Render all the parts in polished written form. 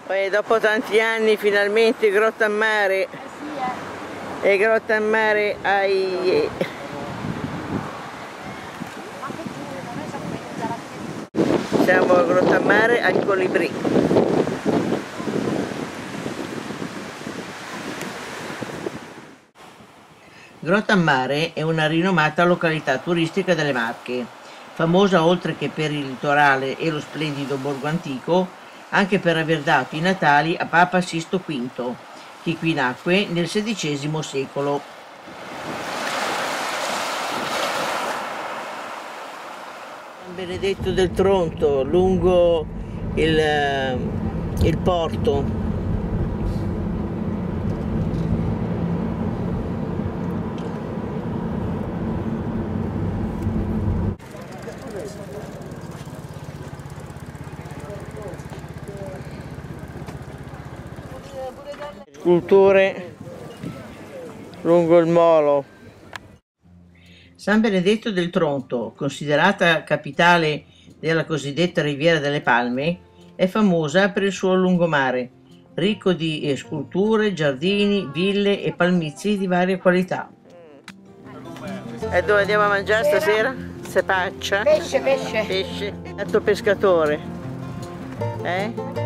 Poi dopo tanti anni finalmente Grotta a Mare. E Grotta a Mare ai... Siamo a Grotta a Mare al Colibrì. Grotta a Mare è una rinomata località turistica delle Marche, famosa oltre che per il litorale e lo splendido borgo antico, anche per aver dato i natali a Papa Sisto V, che qui nacque nel XVI secolo. San Benedetto del Tronto, lungo il porto. Sculture lungo il molo. San Benedetto del Tronto, considerata capitale della cosiddetta Riviera delle Palme, è famosa per il suo lungomare, ricco di sculture, giardini, ville e palmizi di varie qualità. E dove andiamo a mangiare stasera? Sepaccia? Pesce. Pesce. Gatto pescatore. Eh?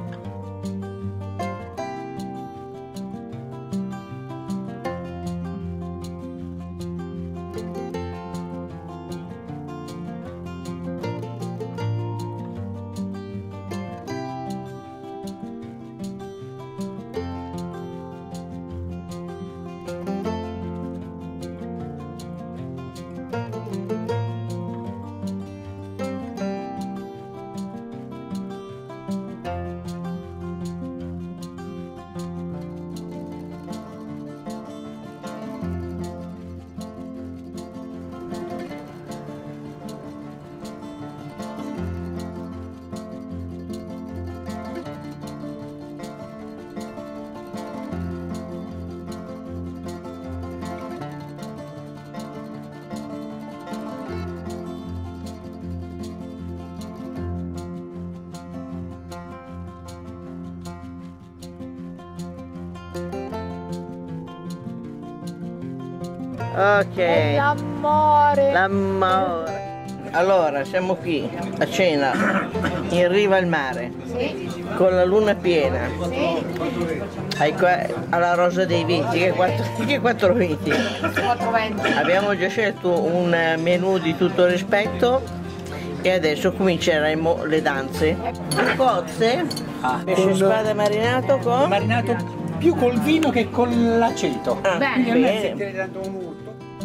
Ok. L'amore. L'amore. Allora, siamo qui a cena, in riva al mare, Sì. con la luna piena, Sì. alla Rosa dei Venti, che 4 venti. 420. Abbiamo già scelto un menù di tutto rispetto e adesso cominceremo le danze. Cozze, pesce spada marinato con... Marinato più col vino che con l'aceto. Ah, Quindi a me bene. sentire tanto un urto.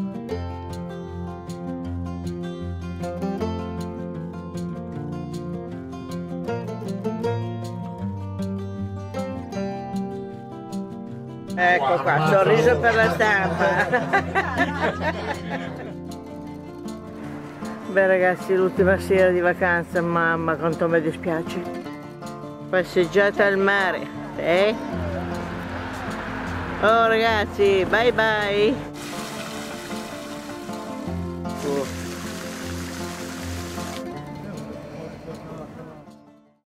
Ecco qua, sorriso per la stampa. Beh ragazzi, l'ultima sera di vacanza, mamma quanto mi dispiace. Passeggiata al mare, eh? Oh ragazzi, bye bye.